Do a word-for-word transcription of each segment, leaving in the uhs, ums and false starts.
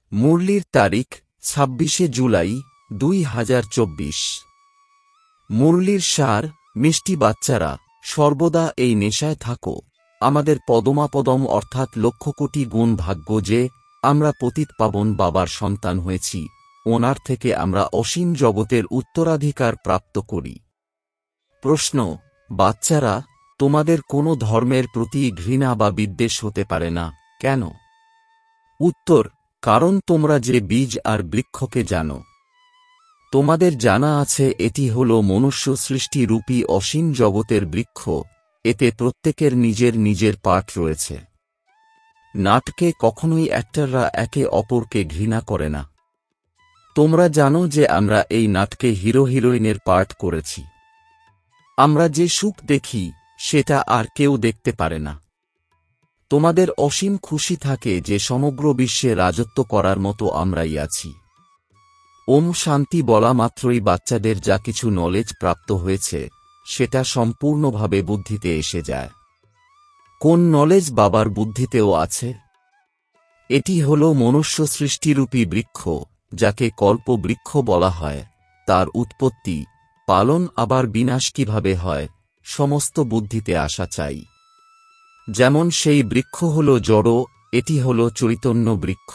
মুরলির তারিখ ছাব্বিশে জুলাই দুই হাজার চব্বিশ। মুরলির সার, মিষ্টি বাচ্চারা, সর্বদা এই নেশায় থাকো। আমাদের পদমাপদম অর্থাৎ লক্ষ কোটি গুণ ভাগ্য যে আমরা পতিত পাবন বাবার সন্তান হয়েছি, ওনার থেকে আমরা অসীম জগতের উত্তরাধিকার প্রাপ্ত করি। প্রশ্ন: বাচ্চারা, তোমাদের কোনো ধর্মের প্রতি ঘৃণা বা বিদ্বেষ হতে পারে না, কেন? উত্তর: কারণ তোমরা যে বীজ আর বৃক্ষকে জানো। তোমাদের জানা আছে এটি হল মনুষ্য সৃষ্টি রূপী অসীম জগতের বৃক্ষ, এতে প্রত্যেকের নিজের নিজের পাঠ রয়েছে। নাটকে কখনোই অ্যাক্টররা একে অপরকে ঘৃণা করে না। তোমরা জানো যে আমরা এই নাটকে হিরো হিরোইনের পার্ট করেছি। আমরা যে সুখ দেখি সেটা আর কেউ দেখতে পারে না। তোমাদের অসীম খুশি থাকে যে সমগ্র বিশ্বে রাজত্ব করার মতো আমরাই আছি। ওম শান্তি বলা মাত্রই বাচ্চাদের যা কিছু নলেজ প্রাপ্ত হয়েছে সেটা সম্পূর্ণভাবে বুদ্ধিতে এসে যায়। কোন নলেজ বাবার বুদ্ধিতেও আছে? এটি হল মনুষ্য সৃষ্টিরূপী বৃক্ষ, যাকে কল্প বৃক্ষ বলা হয়। তার উৎপত্তি, পালন আবার বিনাশ কিভাবে হয় সমস্ত বুদ্ধিতে আসা চাই। যেমন সেই বৃক্ষ হল জড়, এটি হল চৈতন্য বৃক্ষ।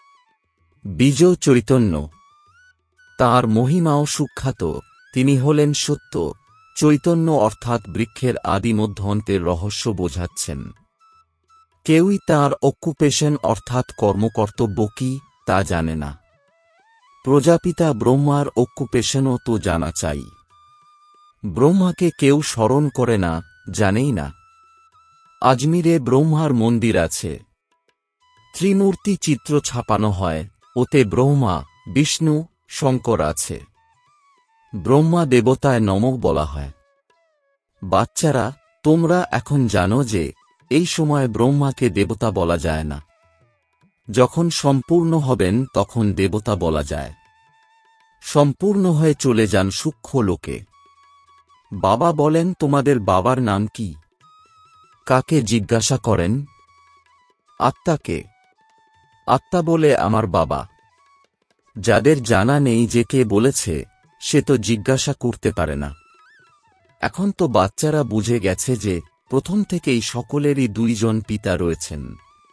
বীজ চৈতন্য, তাঁর মহিমাও সুখ্যাত। তিনি হলেন সত্য চৈতন্য, অর্থাৎ বৃক্ষের আদি মধ্য অন্তের রহস্য বোঝাচ্ছেন। কেউই তাঁর অকুপেশন অর্থাৎ কর্মকর্তব্য কি তা জানে না। প্রজাপিতা ব্রহ্মার অকুপেশনও তো জানা চাই। ব্রহ্মাকে কেউ স্মরণ করে না, জানেই না। আজমিরে ব্রহ্মার মন্দির আছে। ত্রিমূর্তি চিত্র ছাপানো হয়, ওতে ব্রহ্মা, বিষ্ণু, শঙ্কর আছে। ব্রহ্মা দেবতায় নমঃ বলা হয়। বাচ্চারা, তোমরা এখন জানো যে এই সময় ব্রহ্মাকে দেবতা বলা যায় না। যখন সম্পূর্ণ হবেন তখন দেবতা বলা যায়। সম্পূর্ণ হয়ে চলে যান সূক্ষ্ম লোকে। বাবা বলেন, তোমাদের বাবার নাম কি? কাকে জিজ্ঞাসা করেন? আত্মাকে। আত্মা বলে আমার বাবা। যাদের জানা নেই যে কে বলেছে, সে তো জিজ্ঞাসা করতে পারে না। এখন তো বাচ্চারা বুঝে গেছে যে প্রথম থেকেই সকলেরই দুইজন পিতা রয়েছেন।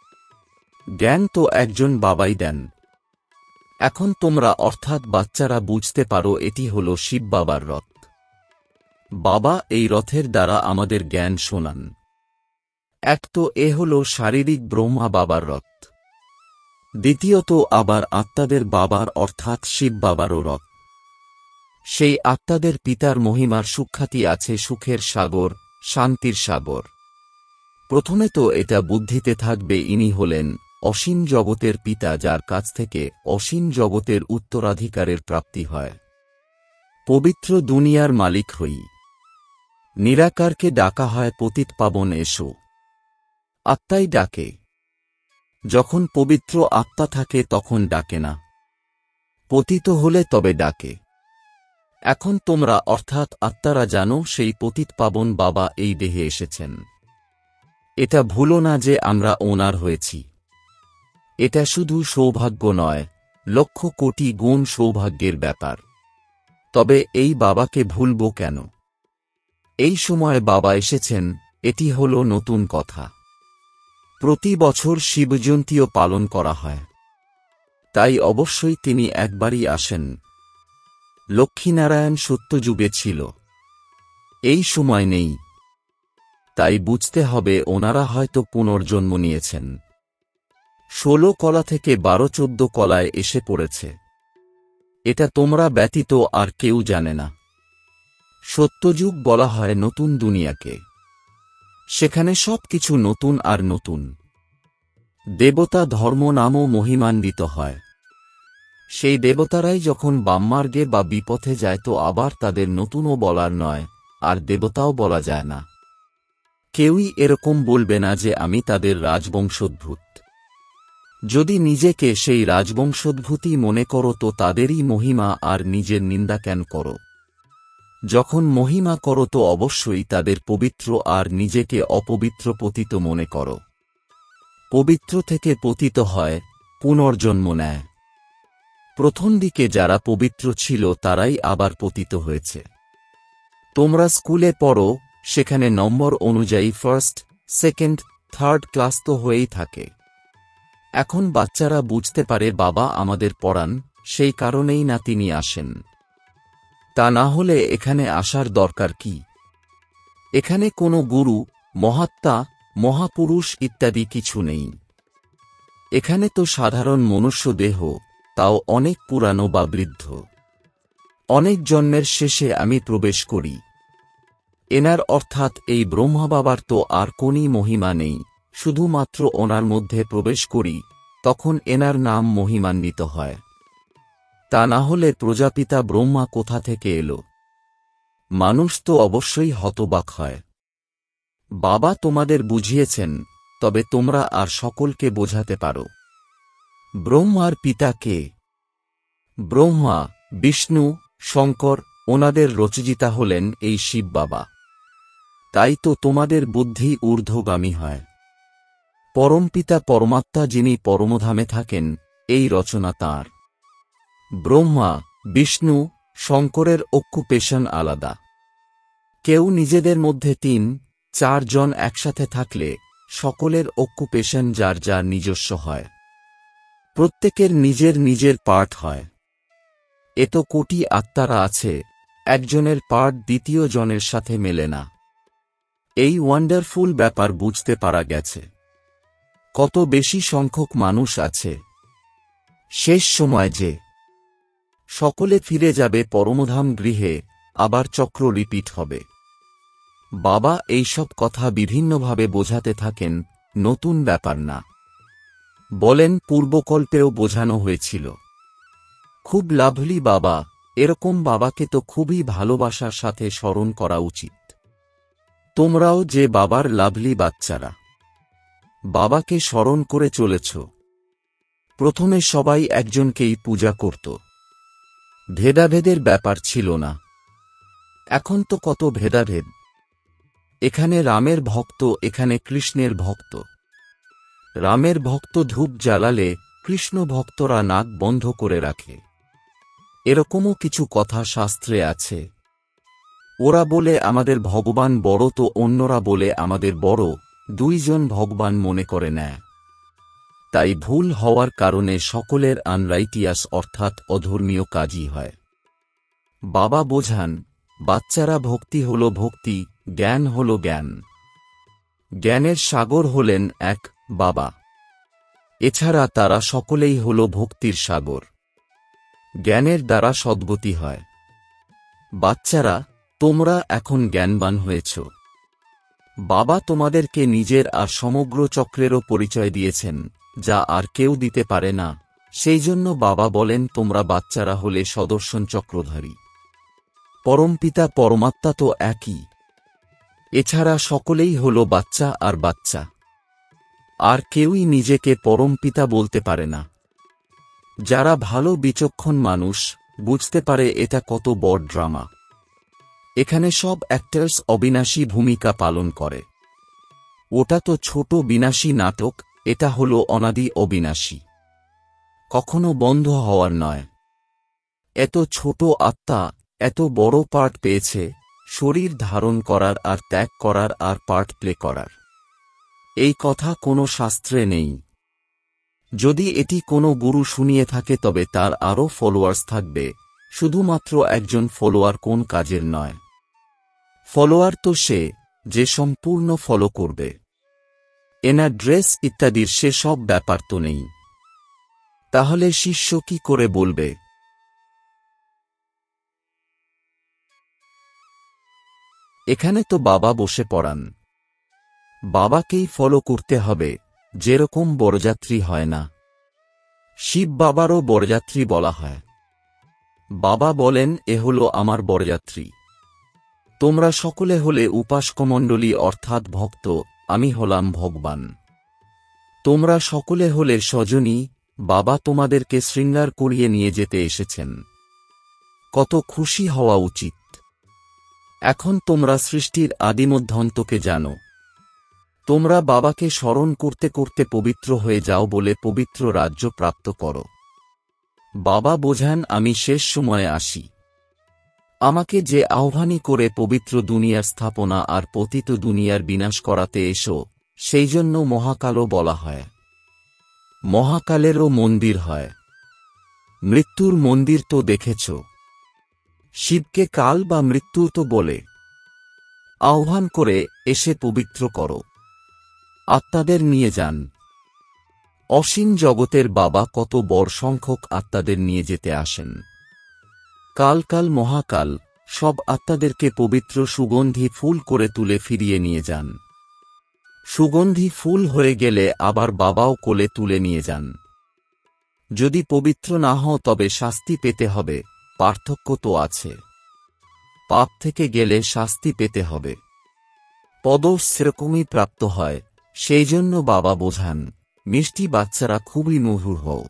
জ্ঞান তো একজন বাবাই দেন। এখন তোমরা অর্থাৎ বাচ্চারা বুঝতে পারো এটি হল শিব বাবার রথ। বাবা এই রথের দ্বারা আমাদের জ্ঞান শোনান। এক তো এ হল শারীরিক ব্রহ্মা বাবার রথ। দ্বিতীয়ত আবার আত্মাদের বাবার অর্থাৎ শিব বাবারও রথ। সেই আত্মাদের পিতার মহিমার সুখ্যাতি আছে সুখের সাগর, শান্তির সাগর। প্রথমে তো এটা বুদ্ধিতে থাকবে ইনি হলেন অসীম জগতের পিতা, যার কাছ থেকে অসীম জগতের উত্তরাধিকারের প্রাপ্তি হয়। পবিত্র দুনিয়ার মালিক হই। নিরাকারকে ডাকা হয় পতিত পাবন এসো। আত্মাই ডাকে। যখন পবিত্র আত্মা থাকে তখন ডাকে না। পতিত হলে তবে ডাকে। এখন তোমরা অর্থাৎ আত্মারা জানো সেই পতিত পাবন বাবা এই দেহে এসেছেন। এটা ভুলো না যে আমরা ওনার হয়েছি। এটা শুধু সৌভাগ্য নয়, লক্ষ কোটি গুণ সৌভাগ্যের ব্যাপার। তবে এই বাবাকে ভুলব কেন? এই সময় বাবা এসেছেন, এটি হল নতুন কথা। প্রতি বছর শিবজয়ন্তীও পালন করা হয়। তাই অবশ্যই তিনি একবারই আসেন। লক্ষ্মীনারায়ণ সত্যযুগে ছিল, এই সময় নেই। তাই বুঝতে হবে ওনারা হয়তো পুনর্জন্ম নিয়েছেন। ষোলো কলা থেকে বারো চোদ্দ কলায় এসে পড়েছে। এটা তোমরা ব্যতীত আর কেউ জানে না। সত্যযুগ বলা হয় নতুন দুনিয়াকে। সেখানে সব কিছু নতুন আর নতুন। দেবতা ধর্ম নামও মহিমান্বিত হয়। সেই দেবতারাই যখন বামমার্গে বা বিপথে যায় তো আবার তাদের নতুনও বলার নয়, আর দেবতাও বলা যায় না। কেউই এরকম বলবে না যে আমি তাদের রাজবংশোদ্ভূত। যদি নিজেকে সেই রাজবংশোদ্ভূতই মনে করো তো তাদেরই মহিমা আর নিজের নিন্দা কেন করো? যখন মহিমা করো তো অবশ্যই তাদের পবিত্র আর নিজেকে অপবিত্র পতিত মনে করো। পবিত্র থেকে পতিত হয়, পুনর্জন্ম নেয়। প্রথম দিকে যারা পবিত্র ছিল তারাই আবার পতিত হয়েছে। তোমরা স্কুলে পড়ো, সেখানে নম্বর অনুযায়ী ফার্স্ট, সেকেন্ড, থার্ড ক্লাস তো হয়েই থাকে। এখন বাচ্চারা বুঝতে পারে বাবা আমাদের পড়ান, সেই কারণেই না তিনি আসেন। তা না হলে এখানে আসার দরকার কি? এখানে কোনো গুরু, মহাত্মা, মহাপুরুষ ইত্যাদি কিছু নেই। এখানে তো সাধারণ মনুষ্য দেহ, তাও অনেক পুরানো বা বৃদ্ধ। অনেক জন্মের শেষে আমি প্রবেশ করি। এনার অর্থাৎ এই ব্রহ্মা বাবার তো আর কোনই মহিমা নেই, শুধুমাত্র ওনার মধ্যে প্রবেশ করি, তখন এনার নাম মহিমান্বিত হয়। তা না হলে প্রজাপিতা ব্রহ্মা কোথা থেকে এলো? মানুষ তো অবশ্যই হতবাক হয়। বাবা তোমাদের বুঝিয়েছেন, তবে তোমরা আর সকলকে বোঝাতে পারো। ব্রহ্মার পিতা কে? ব্রহ্মা, বিষ্ণু, শঙ্কর, ওনাদের রচয়িতা হলেন এই শিব বাবা। তাই তো তোমাদের বুদ্ধি ঊর্ধ্বগামী হয়। পরমপিতা পরমাত্মা যিনি পরমধামে থাকেন, এই রচনা তাঁর। ব্রহ্মা, বিষ্ণু, শঙ্করের অক্কুপেশন আলাদা। কেউ নিজেদের মধ্যে তিন, চার জন একসাথে থাকলে সকলের অক্কুপেশন যার যার নিজস্ব হয়। প্রত্যেকের নিজের নিজের পার্ট হয়। এত কোটি আত্মারা আছে, একজনের পার্ট দ্বিতীয় জনের সাথে মেলে না। এই ওয়ান্ডারফুল ব্যাপার বুঝতে পারা গেছে। কত বেশি সংখ্যক মানুষ আছে। শেষ সময় যে সকলে ফিরে যাবে পরমধাম গৃহে, আবার চক্র রিপিট হবে। বাবা এইসব কথা বিভিন্নভাবে বোঝাতে থাকেন, নতুন ব্যাপার না। বলেন পূর্বকল্পেও বোঝানো হয়েছিল। খুব লাভলি বাবা, এরকম বাবাকে তো খুবই ভালোবাসার সাথে স্মরণ করা উচিত। তোমরাও যে বাবার লাভলি বাচ্চারা, বাবাকে স্মরণ করে চলেছ। প্রথমে সবাই একজনকেই পূজা করত। ভেদাভেদের ব্যাপার ছিল না। এখন তো কত ভেদাভেদ। এখানে রামের ভক্ত, এখানে কৃষ্ণের ভক্ত। রামের ভক্ত ধূপ জ্বালালে কৃষ্ণ ভক্তরা নাক বন্ধ করে রাখে। এরকমও কিছু কথা শাস্ত্রে আছে। ওরা বলে আমাদের ভগবান বড়, তো অন্যরা বলে আমাদের বড়, দুইজন ভগবান মনে করে নেয়। তাই ভুল হওয়ার কারণে সকলের আনরাইটিয়াস অর্থাৎ অধর্মীয় কাজই হয়। বাবা বোঝান, বাচ্চারা ভক্তি হল ভক্তি, জ্ঞান হল জ্ঞান। জ্ঞানের সাগর হলেন এক বাবা। এছাড়া তারা সকলেই হল ভক্তির সাগর। জ্ঞানের দ্বারা সদ্গতি হয়। বাচ্চারা, তোমরা এখন জ্ঞানবান হয়েছ। বাবা তোমাদেরকে নিজের আর সমগ্র চক্রেরও পরিচয় দিয়েছেন, যা আর কেউ দিতে পারে না। সেই জন্য বাবা বলেন তোমরা বাচ্চারা হলে সদর্শন চক্রধারী। পরমপিতা পরমাত্মা তো একই। এছাড়া সকলেই হল বাচ্চা আর বাচ্চা। আর কেউই নিজেকে পরমপিতা বলতে পারে না। যারা ভালো বিচক্ষণ মানুষ, বুঝতে পারে এটা কত বড় ড্রামা। এখানে সব অ্যাক্টার্স অবিনাশী ভূমিকা পালন করে। ওটা তো ছোট বিনাশী নাটক, এটা হল অনাদি অবিনাশী, কখনো বন্ধ হওয়ার নয়। এত ছোট আত্মা এত বড় পার্ট পেয়েছে, শরীর ধারণ করার আর ত্যাগ করার আর পার্ট প্লে করার। এই কথা কোনো শাস্ত্রে নেই। যদি এটি কোনো গুরু শুনিয়ে থাকে তবে তার আরও ফলোয়ার্স থাকবে। শুধুমাত্র একজন ফলোয়ার কোন কাজের নয়। ফলোয়ার তো সে, যে সম্পূর্ণ ফলো করবে। এনার ড্রেস ইত্যাদির সে সব ব্যাপার তো নেই। তাহলে শিষ্য কি করে বলবে? এখানে তো বাবা বসে পড়ান। বাবাকেই ফলো করতে হবে, যেরকম বরযাত্রী হয় না। শিব বাবারও বরযাত্রী বলা হয়। বাবা বলেন এ হল আমার বরযাত্রী। তোমরা সকলে হলে উপাসকমণ্ডলী অর্থাৎ ভক্ত, আমি হলাম ভগবান। তোমরা সকলে হলে স্বজনী, বাবা তোমাদেরকে শৃঙ্গার করিয়ে নিয়ে যেতে এসেছেন। কত খুশি হওয়া উচিত। এখন তোমরা সৃষ্টির আদিমধ্যান্তকে জানো। তোমরা বাবাকে স্মরণ করতে করতে পবিত্র হয়ে যাও বলে পবিত্র রাজ্য প্রাপ্ত করো। বাবা বোঝান আমি শেষ সময়ে আসি। আমাকে যে আহ্বানী করে পবিত্র দুনিয়ার স্থাপনা আর পতিত দুনিয়ার বিনাশ করাতে এসো, সেই জন্য মহাকালও বলা হয়। মহাকালেরও মন্দির হয়। মৃত্যুর মন্দির তো দেখেছ। শিবকে কাল বা মৃত্যু তো বলে। আহ্বান করে এসে পবিত্র করো। আত্মাদের নিয়ে যান। অসীম জগতের বাবা কত বড় সংখ্যক আত্মাদের নিয়ে যেতে আসেন। কাল কাল মহাকাল সব আত্মাদেরকে পবিত্র সুগন্ধি ফুল করে তুলে ফিরিয়ে নিয়ে যান। সুগন্ধি ফুল হয়ে গেলে আবার বাবাও কোলে তুলে নিয়ে যান। যদি পবিত্র না হও তবে শাস্তি পেতে হবে, পার্থক্য তো আছে। পাপ থেকে গেলে শাস্তি পেতে হবে। পদ সেরকমই প্রাপ্ত হয়, সেই জন্য বাবা বোঝান, মিষ্টি বাচ্চারা খুবই মধুর হও।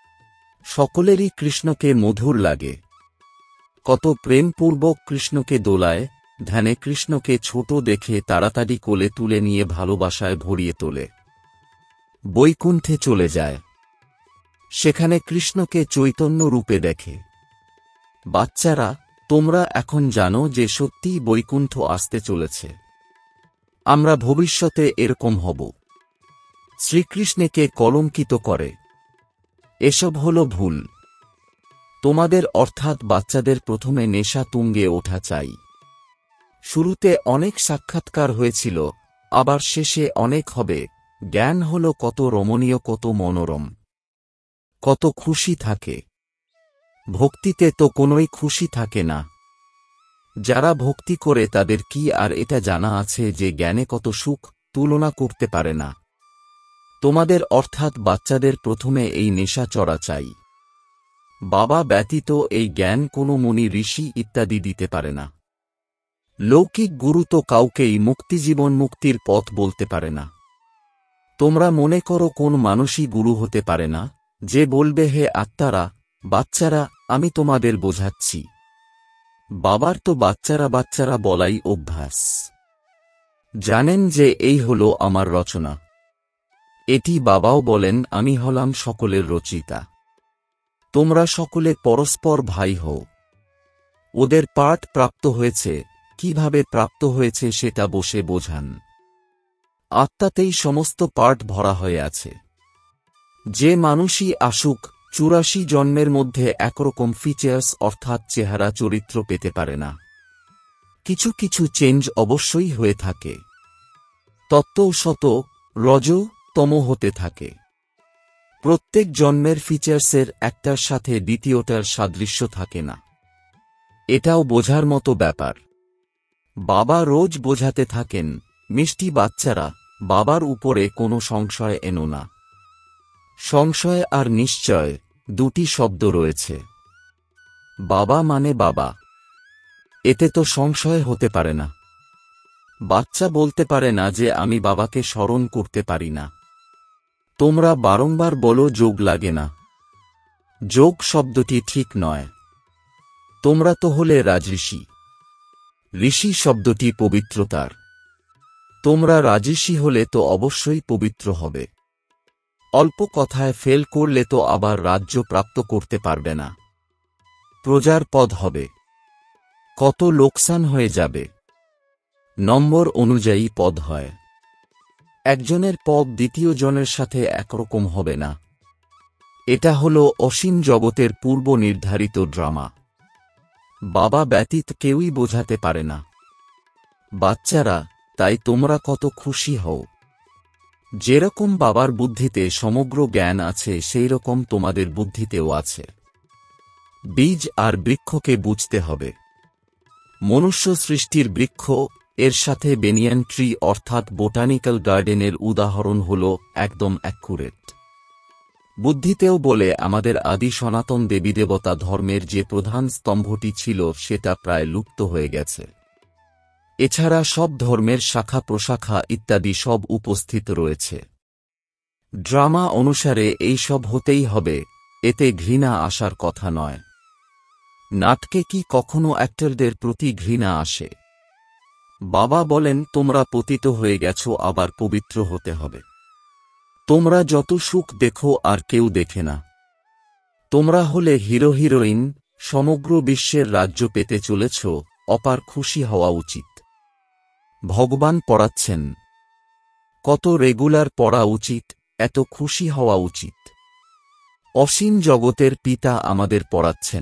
সকলেরই কৃষ্ণকে মধুর লাগে। কত প্রেমপূর্বক কৃষ্ণকে দোলায়, ধ্যানে কৃষ্ণকে ছোট দেখে তাড়াতাড়ি কোলে তুলে নিয়ে ভালোবাসায় ভরিয়ে তোলে। বৈকুণ্ঠে চলে যায়। সেখানে কৃষ্ণকে চৈতন্য রূপে দেখে। বাচ্চারা, তোমরা এখন জানো যে সত্যিই বৈকুণ্ঠ আসতে চলেছে। আমরা ভবিষ্যতে এরকম হব। শ্রীকৃষ্ণকে কলঙ্কিত করে। এসব হল ভুল। তোমাদের অর্থাৎ বাচ্চাদের প্রথমে নেশা তুঙ্গে ওঠা চাই। শুরুতে অনেক সাক্ষাৎকার হয়েছিল, আবার শেষে অনেক হবে। জ্ঞান হল কত রমণীয়, কত মনোরম, কত খুশি থাকে। ভক্তিতে তো কোনোই খুশি থাকে না। যারা ভক্তি করে তাদের কি আর এটা জানা আছে যে জ্ঞানে কত সুখ, তুলনা করতে পারে না। তোমাদের অর্থাৎ বাচ্চাদের প্রথমে এই নেশা চড়া চাই। বাবা ব্যতীত এই জ্ঞান কোনো মুনি ঋষি ইত্যাদি দিতে পারে না। লৌকিক গুরু তো কাউকেই মুক্তিজীবন মুক্তির পথ বলতে পারে না। তোমরা মনে করো কোন মানুষই গুরু হতে পারে না, যে বলবে হে আত্মারা, বাচ্চারা, আমি তোমাদের বোঝাচ্ছি। বাবার তো বাচ্চারা বাচ্চারা বলাই অভ্যাস। জানেন যে এই হলো আমার রচনা। এটি বাবাও বলেন, আমি হলাম সকলের রচিতা। তোমরা সকলে পরস্পর ভাই হও। ওদের পাঠ প্রাপ্ত হয়েছে, কিভাবে প্রাপ্ত হয়েছে সেটা বসে বোঝান। আত্মাতেই সমস্ত পাঠ ভরা হয়ে আছে। যে মানুষই আসুক, চুরাশি জন্মের মধ্যে একরকম ফিচার্স অর্থাৎ চেহারা চরিত্র পেতে পারে না। কিছু কিছু চেঞ্জ অবশ্যই হয়ে থাকে। তত্ত্ব শত রজ তম হতে থাকে। প্রত্যেক জন্মের ফিচার্সের একটার সাথে দ্বিতীয়টার সাদৃশ্য থাকে না। এটাও বোঝার মতো ব্যাপার। বাবা রোজ বোঝাতে থাকেন, মিষ্টি বাচ্চারা, বাবার উপরে কোনো সংশয় এনো না। সংশয় আর নিশ্চয় দুটি শব্দ রয়েছে। বাবা মানে বাবা। এতে তো সংশয় হতে পারে না। বাচ্চা বলতে পারে না যে আমি বাবাকে স্মরণ করতে পারি না। তোমরা বারংবার বলো যোগ লাগে না। যোগ শব্দটি ঠিক নয়। তোমরা তো হলে রাজঋষি। ঋষি শব্দটি পবিত্রতার। তোমরা রাজঋষি হলে তো অবশ্যই পবিত্র হবে। অল্প কথায় ফেল করলে তো আবার রাজ্য প্রাপ্ত করতে পারবে না। প্রজার পদ হবে। কত লোকসান হয়ে যাবে। নম্বর অনুযায়ী পদ হয়। একজনের পদ দ্বিতীয় জনের সাথে একরকম হবে না। এটা হলো অসীম জগতের পূর্ব নির্ধারিত ড্রামা। বাবা ব্যতীত কেউই বোঝাতে পারে না। বাচ্চারা, তাই তোমরা কত খুশি হও। যেরকম বাবার বুদ্ধিতে সমগ্র জ্ঞান আছে সেই রকম তোমাদের বুদ্ধিতেও আছে। বীজ আর বৃক্ষকে বুঝতে হবে। মনুষ্য সৃষ্টির বৃক্ষ, এর সাথে বেনিয়ান ট্রি অর্থাৎ বোটানিক্যাল গার্ডেনের উদাহরণ হল একদম অ্যাকুরেট। বুদ্ধিতেও বলে আমাদের আদি সনাতন দেবীদেবতা ধর্মের যে প্রধান স্তম্ভটি ছিল সেটা প্রায় লুপ্ত হয়ে গেছে। এছাড়া সব ধর্মের শাখা প্রশাখা ইত্যাদি সব উপস্থিত রয়েছে। ড্রামা অনুসারে এই সব হতেই হবে, এতে ঘৃণা আসার কথা নয়। নাটকে কি কখনো অ্যাক্টরদের প্রতি ঘৃণা আসে? বাবা বলেন তোমরা পতিত হয়ে গেছো, আবার পবিত্র হতে হবে। তোমরা যত সুখ দেখো আর কেউ দেখে না। তোমরা হলে হিরো হিরোইন, সমগ্র বিশ্বের রাজ্য পেতে চলেছ, অপার খুশি হওয়া উচিত। ভগবান পড়াচ্ছেন। কত রেগুলার পড়া উচিত, এত খুশি হওয়া উচিত। অসীম জগতের পিতা আমাদের পড়াচ্ছেন।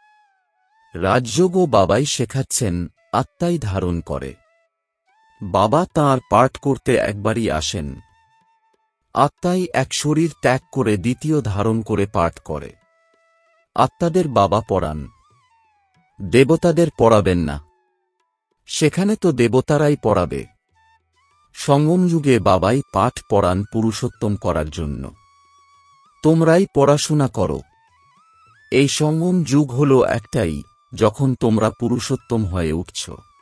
রাজযোগও বাবাই শেখাচ্ছেন, আত্মাই ধারণ করে। বাবা তাঁর পাঠ করতে একবারই আসেন। আত্মাই এক শরীর ত্যাগ করে দ্বিতীয় ধারণ করে পাঠ করে। আত্মাদের বাবা পড়ান, দেবতাদের পড়াবেন না। সেখানে তো দেবতারাই পড়াবে। সঙ্গম যুগে বাবাই পাঠ পড়ান পুরুষোত্তম করার জন্য। তোমরাই পড়াশোনা করো। এই সঙ্গম যুগ হল একটাই, যখন তোমরা পুরুষোত্তম হয়ে উঠছ।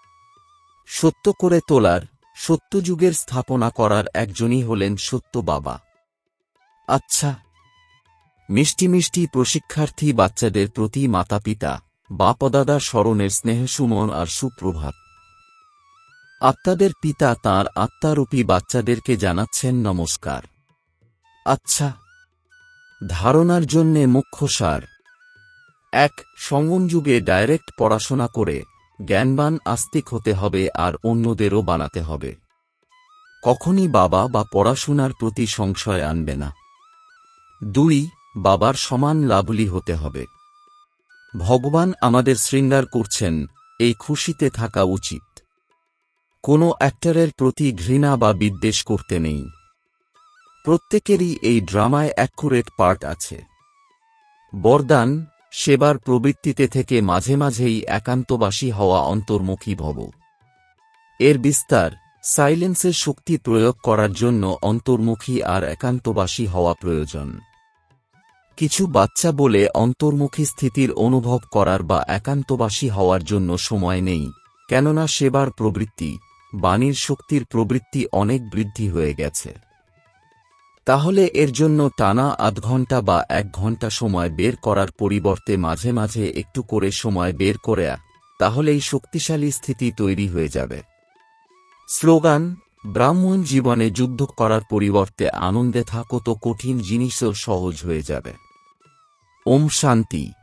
সত্য করে তোলার, সত্যযুগের স্থাপনা করার একজনই হলেন সত্য বাবা। আচ্ছা, মিষ্টি মিষ্টি প্রশিক্ষার্থী বাচ্চাদের প্রতি মাতাপিতা, বাপদাদার স্মরণের স্নেহসুমন আর সুপ্রভাত। আত্মাদের পিতা তাঁর আত্মারূপী বাচ্চাদেরকে জানাচ্ছেন নমস্কার। আচ্ছা, ধারণার জন্যে মুখ্য সার এক। সঙ্গম যুগে ডাইরেক্ট পড়াশোনা করে জ্ঞানবান আস্তিক হতে হবে আর অন্যদেরও বানাতে হবে। কখনই বাবা বা পড়াশোনার প্রতি সংশয় আনবে না। দুই। বাবার সমান লাভলি হতে হবে। ভগবান আমাদের শৃঙ্গার করছেন, এই খুশিতে থাকা উচিত। কোনো অ্যাক্টরের প্রতি ঘৃণা বা বিদ্বেষ করতে নেই। প্রত্যেকেরই এই ড্রামায় অ্যাকুরেট পার্ট আছে। বরদান, সেবার প্রবৃত্তিতে থেকে মাঝে মাঝেই একান্তবাসী হওয়া অন্তর্মুখী ভব। এর বিস্তার, সাইলেন্সের শক্তি প্রয়োগ করার জন্য অন্তর্মুখী আর একান্তবাসী হওয়া প্রয়োজন। কিছু বাচ্চা বলে অন্তর্মুখী স্থিতির অনুভব করার বা একান্তবাসী হওয়ার জন্য সময় নেই, কেননা সেবার প্রবৃত্তি, বাণীর শক্তির প্রবৃত্তি অনেক বৃদ্ধি হয়ে গেছে। তাহলে এর জন্য টানা আধ ঘন্টা বা এক ঘন্টা সময় বের করার পরিবর্তে মাঝে মাঝে একটু করে সময় বের করে, তাহলেই শক্তিশালী স্থিতি তৈরি হয়ে যাবে। স্লোগান, ব্রাহ্মণ জীবনে যুদ্ধ করার পরিবর্তে আনন্দে থাকো তো কঠিন জিনিসও সহজ হয়ে যাবে। ওম শান্তি।